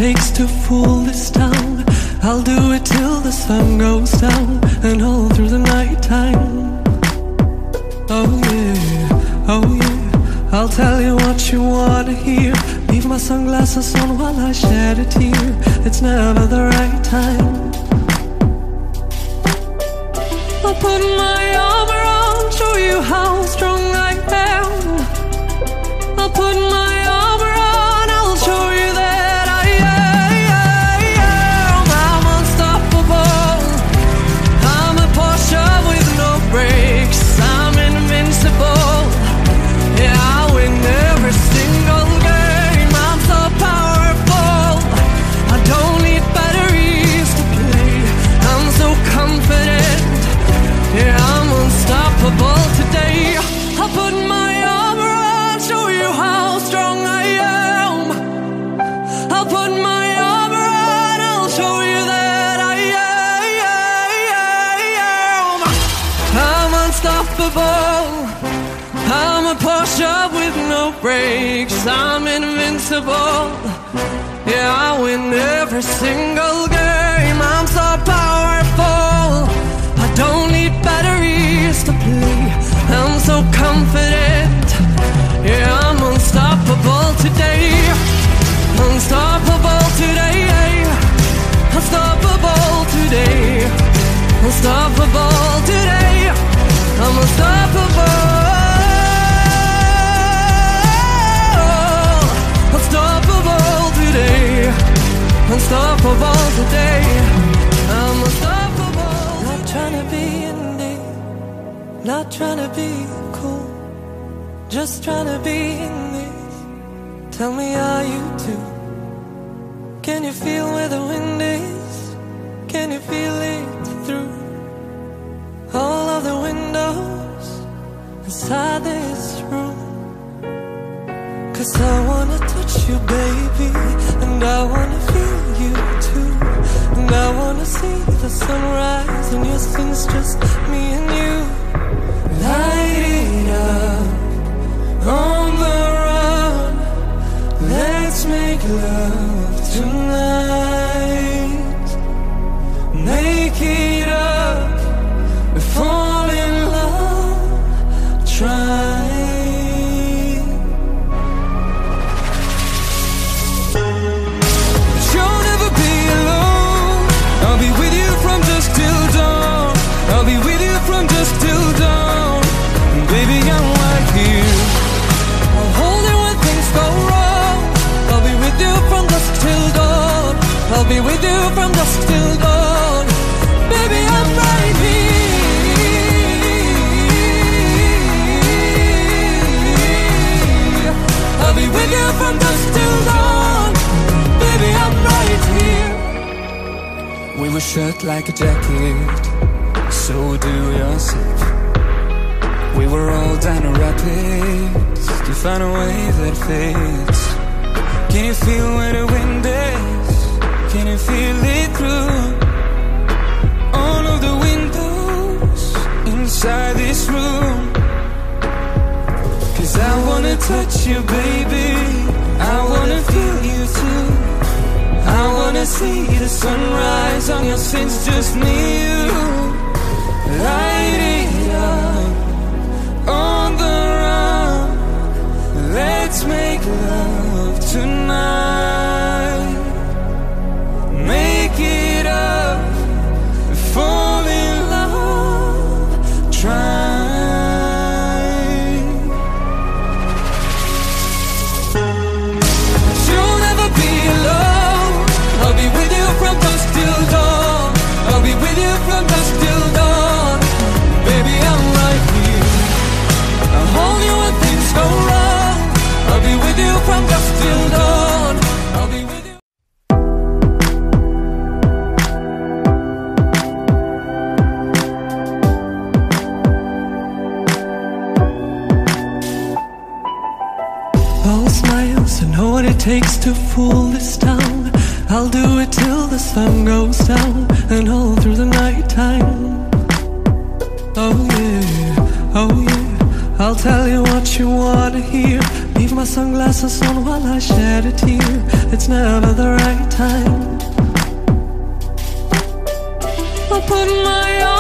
takes to fool this town. I'll do it till the sun goes down and all through the night time. Oh yeah, oh yeah, I'll tell you what you wanna hear. Leave my sunglasses on while I shed a tear. It's never the right time. I'll put my arm around, show you how strong I am. I'll put my arm around, I'll show you that I am. I'm unstoppable. I'm a Porsche with no brakes. I'm invincible. Yeah, I win every single game. I'm so powerful. I don't need batteries to play. I'm so confident. Yeah, I'm unstoppable today. I'll put my arm around, show you how strong I am. I'll put my arm around, I'll show you that I am. I'm unstoppable. I'm a Porsche with no brakes. I'm invincible. Yeah, I win every single game. I'm so powerful. I don't need batteries to play. I'm so confident. Yeah, I'm unstoppable today. Unstoppable today. Unstoppable today. Unstoppable today. I'm unstoppable. Unstoppable today. Unstoppable today. I'm unstoppable. Not trying to be indie, not trying to be cool, just trying to be in this. Tell me, are you too? Can you feel where the wind is? Can you feel it through all of the windows inside this room? 'Cause I wanna touch you, baby, and I wanna feel you too. And I wanna see the sunrise and your sins, just me and you. Light it up on the run. Let's make love tonight. Make it up, fall in love, try. I'll be with you from dusk till dawn. Baby, I'm right here. I'll be with you from dusk till dawn. Baby, I'm right here. We were shut like a jacket, so do yourself. We were all down the rapids to find a way that fits. Can you feel where the wind is? Can you feel it through all of the windows inside this room? 'Cause I wanna touch you, baby, I wanna feel you too. I wanna see the sunrise on your sins, just me and you. Light it up on the run. Let's make love tonight. Make it up, fall in love, try. You'll never be alone. I'll be with you from dusk till dawn. I'll be with you from dusk till dawn. Baby, I'm right here. I'll hold you when things go wrong. I'll be with you from dusk till dawn. I'll be with you. All smiles, I know what it takes to fool this town. I'll do it till the sun goes down and all through the night time. Oh yeah, oh yeah, I'll tell you what you wanna hear. Leave my sunglasses on while I shed a tear. It's never the right time. I put my